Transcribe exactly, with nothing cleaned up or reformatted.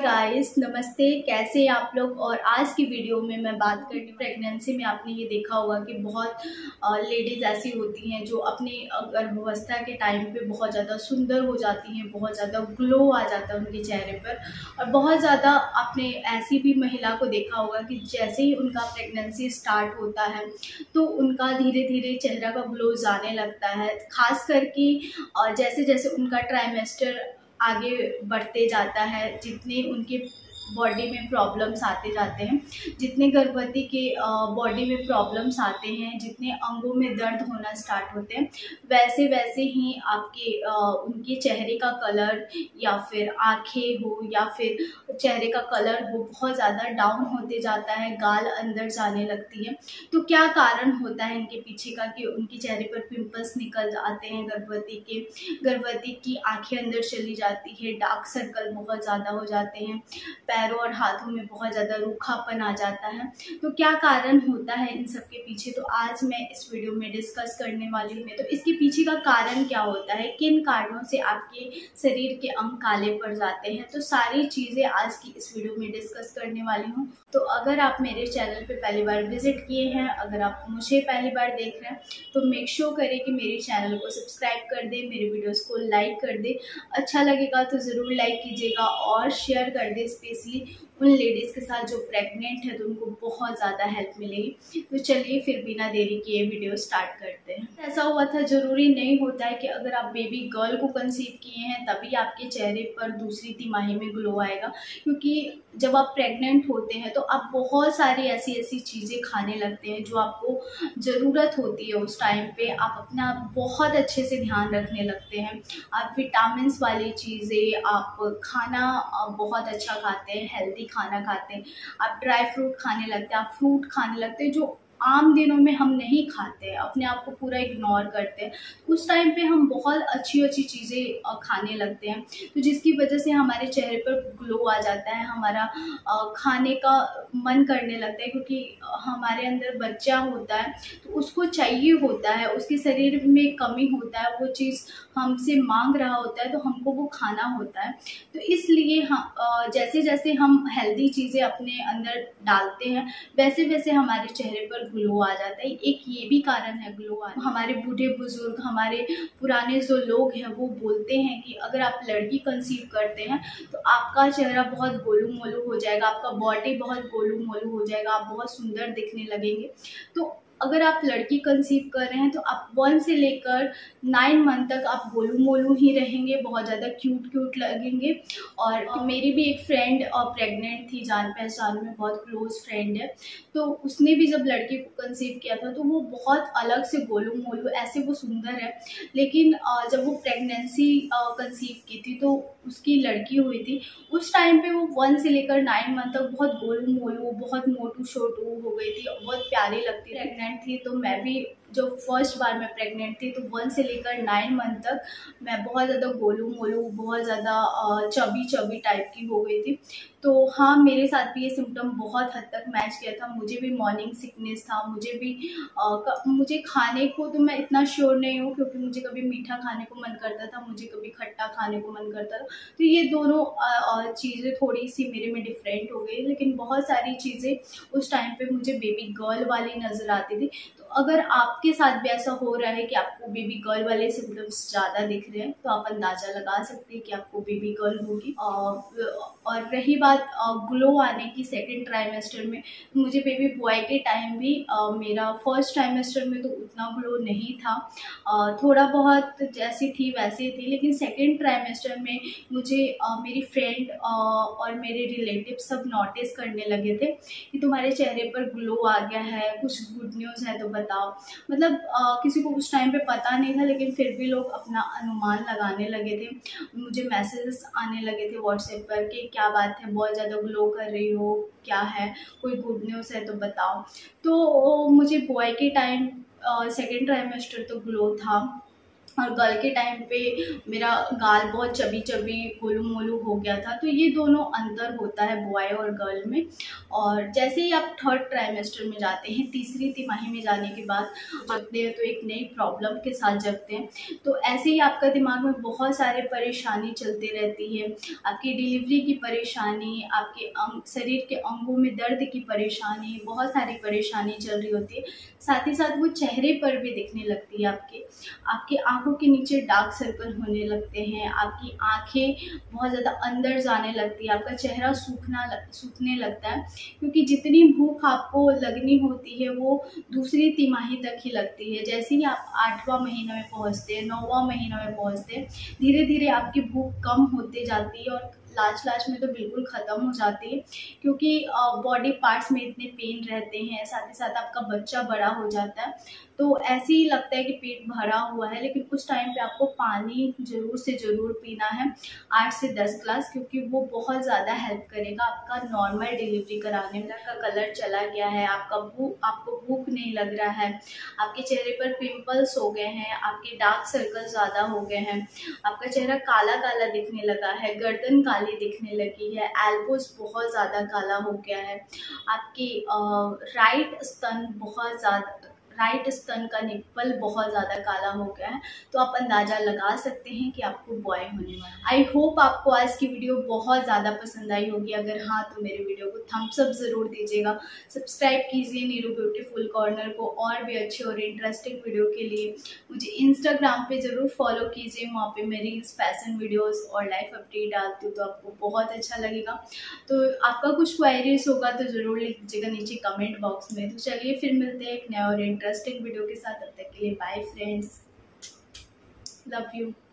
Guys, नमस्ते। कैसे हैं आप लोग। और आज की वीडियो में मैं बात करती हूँ प्रेगनेंसी में। आपने ये देखा होगा कि बहुत लेडीज़ ऐसी होती हैं जो अपनी गर्भावस्था के टाइम पे बहुत ज़्यादा सुंदर हो जाती हैं, बहुत ज़्यादा ग्लो आ जाता है उनके चेहरे पर। और बहुत ज़्यादा आपने ऐसी भी महिला को देखा होगा कि जैसे ही उनका प्रेगनेंसी स्टार्ट होता है तो उनका धीरे धीरे चेहरा का ग्लो जाने लगता है। खास करके जैसे जैसे उनका ट्राइमेस्टर आगे बढ़ते जाता है, जितने उनके बॉडी में प्रॉब्लम्स आते जाते हैं, जितने गर्भवती के बॉडी में प्रॉब्लम्स आते हैं, जितने अंगों में दर्द होना स्टार्ट होते हैं, वैसे वैसे ही आपके आ, उनके चेहरे का कलर या फिर आँखें हो या फिर चेहरे का कलर हो बहुत ज़्यादा डाउन होते जाता है, गाल अंदर जाने लगती है। तो क्या कारण होता है इनके पीछे का कि उनके चेहरे पर पिंपल्स निकल आते हैं, गर्भवती के गर्भवती की आँखें अंदर चली जाती है, डार्क सर्कल बहुत ज़्यादा हो जाते हैं, पैरों और हाथों में बहुत ज़्यादा रूखापन आ जाता है। तो क्या कारण होता है इन सब के पीछे, तो आज मैं इस वीडियो में डिस्कस करने वाली हूँ। तो इसके पीछे का कारण क्या होता है, किन कारणों से आपके शरीर के अंग काले पड़ जाते हैं, तो सारी चीज़ें आज की इस वीडियो में डिस्कस करने वाली हूँ। तो अगर आप मेरे चैनल पे पहली बार विजिट किए हैं, अगर आप मुझे पहली बार देख रहे हैं, तो मेक श्योर करें कि मेरे चैनल को सब्सक्राइब कर दे, मेरे वीडियोस को लाइक कर दे। अच्छा लगेगा तो ज़रूर लाइक कीजिएगा और शेयर कर दे, स्पेशली उन लेडीज़ के साथ जो प्रेग्नेंट है, तो उनको बहुत ज़्यादा हेल्प मिलेगी। तो चलिए फिर बिना देरी किए वीडियो स्टार्ट करते हैं। ऐसा हुआ था, ज़रूरी नहीं होता है कि अगर आप बेबी गर्ल को कंसीव किए हैं तभी आपके चेहरे पर दूसरी तिमाही में ग्लो आएगा, क्योंकि जब आप प्रेग्नेंट होते हैं तो आप बहुत सारी ऐसी ऐसी चीज़ें खाने लगते हैं जो आपको ज़रूरत होती है। उस टाइम पे आप अपना बहुत अच्छे से ध्यान रखने लगते हैं। आप विटामिन्स वाली चीज़ें, आप खाना बहुत अच्छा खाते हैं, हेल्दी खाना खाते हैं, आप ड्राई फ्रूट खाने लगते हैं, आप फ्रूट खाने लगते हैं जो आम दिनों में हम नहीं खाते हैं, अपने आप को पूरा इग्नोर करते हैं। उस टाइम पे हम बहुत अच्छी अच्छी चीज़ें खाने लगते हैं, तो जिसकी वजह से हमारे चेहरे पर ग्लो आ जाता है, हमारा खाने का मन करने लगता है, क्योंकि हमारे अंदर बच्चा होता है तो उसको चाहिए होता है, उसके शरीर में कमी होता है, वो चीज़ हमसे मांग रहा होता है तो हमको वो खाना होता है। तो इसलिए हम जैसे जैसे हम हेल्दी चीज़ें अपने अंदर डालते हैं वैसे वैसे हमारे चेहरे पर ग्लो आ जाता है। एक ये भी कारण है ग्लो आ हमारे बूढ़े बुजुर्ग, हमारे पुराने जो लोग हैं वो बोलते हैं कि अगर आप लड़की कंसीव करते हैं तो आपका चेहरा बहुत गोलू मोलू हो जाएगा, आपका बॉडी बहुत गोलू मोलू हो जाएगा, आप बहुत सुंदर दिखने लगेंगे। तो अगर आप लड़की कंसीव कर रहे हैं तो आप वन से लेकर नाइन मंथ तक आप गोलू मोलू ही रहेंगे, बहुत ज़्यादा क्यूट क्यूट लगेंगे। और मेरी भी एक फ्रेंड और प्रेग्नेंट थी, जान पहचान में बहुत क्लोज फ्रेंड है, तो उसने भी जब लड़की को कंसीव किया था तो वो बहुत अलग से गोलू मोलू, ऐसे वो सुंदर है। लेकिन जब वो प्रेगनेंसी कंसीव की थी तो उसकी लड़की हुई थी, उस टाइम पे वो वन से लेकर नाइन मंथ तक बहुत गोलू मोलू, बहुत मोटू शोटू हो गई थी, बहुत प्यारी लगती प्रेग्नेंट थी। तो मैं भी जो फर्स्ट बार मैं प्रेग्नेंट थी तो वन से लेकर नाइन मंथ तक मैं बहुत ज़्यादा गोलू मोलू, बहुत ज़्यादा चबी चबी टाइप की हो गई थी। तो हाँ, मेरे साथ भी ये सिम्टम बहुत हद तक मैच किया था। मुझे भी मॉर्निंग सिकनेस था, मुझे भी आ, मुझे खाने को तो मैं इतना श्योर नहीं हूँ, क्योंकि मुझे कभी मीठा खाने को मन करता था, मुझे कभी खट्टा खाने को मन करता था। तो ये दोनों चीज़ें थोड़ी सी मेरे में डिफरेंट हो गई, लेकिन बहुत सारी चीज़ें उस टाइम पे मुझे बेबी गर्ल वाली नज़र आती थी। तो अगर आपके साथ भी ऐसा हो रहा है कि आपको बेबी गर्ल वाले सिम्टम्स ज़्यादा दिख रहे हैं तो आप अंदाज़ा लगा सकते हैं कि आपको बेबी गर्ल होगी। और रही बात ग्लो आने की सेकंड ट्राइमेस्टर में, मुझे बेबी बॉय के टाइम भी आ, मेरा फर्स्ट ट्राइमेस्टर में तो उतना ग्लो नहीं था, आ, थोड़ा बहुत जैसी थी वैसी थी। लेकिन सेकंड ट्राइमेस्टर में मुझे आ, मेरी फ्रेंड और मेरे रिलेटिव सब नोटिस करने लगे थे कि तुम्हारे चेहरे पर ग्लो आ गया है, कुछ गुड न्यूज़ है तो बताओ। मतलब आ, किसी को उस टाइम पे पता नहीं था, लेकिन फिर भी लोग अपना अनुमान लगाने लगे थे। मुझे मैसेजेस आने लगे थे व्हाट्सएप पर कि क्या बात है, बहुत ज़्यादा ग्लो कर रही हो, क्या है, कोई गुड न्यूज़ है तो बताओ। तो मुझे बॉय के टाइम सेकेंड ट्राइमेस्टर तो ग्लो था, और गर्ल के टाइम पे मेरा गाल बहुत चबी चबी गोलू मोलू हो गया था। तो ये दोनों अंतर होता है बॉय और गर्ल में। और जैसे ही आप थर्ड ट्राइमेस्टर में जाते हैं, तीसरी तिमाही में जाने के बाद जगते हैं तो एक नई प्रॉब्लम के साथ जगते हैं। तो ऐसे ही आपका दिमाग में बहुत सारे परेशानी चलती रहती है, आपकी डिलीवरी की परेशानी, आपके अंग शरीर के अंगों में दर्द की परेशानी, बहुत सारी परेशानी चल रही होती है। साथ ही साथ वो चेहरे पर भी दिखने लगती है, आपके आपके आंखों के नीचे डार्क सर्कल होने लगते हैं, आपकी आंखें बहुत ज़्यादा अंदर जाने लगती है, आपका चेहरा सूखना लग, सूखने लगता है। क्योंकि जितनी भूख आपको लगनी होती है वो दूसरी तिमाही तक ही लगती है। जैसे ही आप आठवां महीना में पहुंचते हैं, नौवां महीना में पहुंचते हैं, धीरे धीरे आपकी भूख कम होते जाती है और लास्ट लास्ट में तो बिल्कुल ख़त्म हो जाती है। क्योंकि बॉडी पार्ट्स में इतने पेन रहते हैं, साथ ही साथ आपका बच्चा बड़ा हो जाता है। तो ऐसे ही लगता है कि पेट भरा हुआ है, लेकिन उस टाइम पे आपको पानी ज़रूर से ज़रूर पीना है, आठ से दस ग्लास, क्योंकि वो बहुत ज़्यादा हेल्प करेगा आपका नॉर्मल डिलीवरी कराने में। का कलर चला गया है, आपका भूख आपको भूख नहीं लग रहा है, आपके चेहरे पर पिंपल्स हो गए हैं, आपके डार्क सर्कल ज़्यादा हो गए हैं, आपका चेहरा काला काला दिखने लगा है, गर्दन काली दिखने लगी है, एल्बोज बहुत ज़्यादा काला हो गया है, आपकी राइट स्तन बहुत ज़्यादा राइट स्तन का निप्पल बहुत ज़्यादा काला हो गया है। तो आप अंदाज़ा लगा सकते हैं कि आपको बॉय होने वाला है। आई होप आपको आज की वीडियो बहुत ज़्यादा पसंद आई होगी। अगर हाँ तो मेरे वीडियो को थम्स अप ज़रूर दीजिएगा, सब्सक्राइब कीजिए नीरू ब्यूटीफुल कॉर्नर को और भी अच्छे और इंटरेस्टिंग वीडियो के लिए। मुझे इंस्टाग्राम पे ज़रूर फॉलो कीजिए, वहाँ पे मेरी फैशन वीडियोज़ और लाइफ अपडेट डालती हूँ, तो आपको बहुत अच्छा लगेगा। तो आपका कुछ क्वायरीज होगा तो ज़रूर लिख दीजिएगा नीचे कमेंट बॉक्स में। तो चलिए फिर मिलते हैं एक नया और इंटरेस्टिंग वीडियो के साथ। तब तक के लिए बाय फ्रेंड्स, लव यू।